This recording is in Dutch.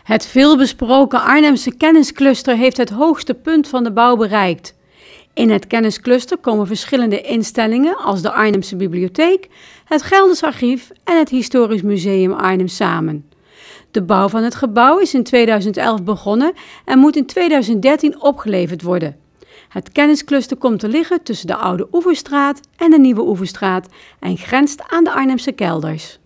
Het veelbesproken Arnhemse kenniscluster heeft het hoogste punt van de bouw bereikt. In het kenniscluster komen verschillende instellingen als de Arnhemse Bibliotheek, het Gelders Archief en het Historisch Museum Arnhem samen. De bouw van het gebouw is in 2011 begonnen en moet in 2013 opgeleverd worden. Het kenniscluster komt te liggen tussen de Oude Oeverstraat en de Nieuwe Oeverstraat en grenst aan de Arnhemse kelders.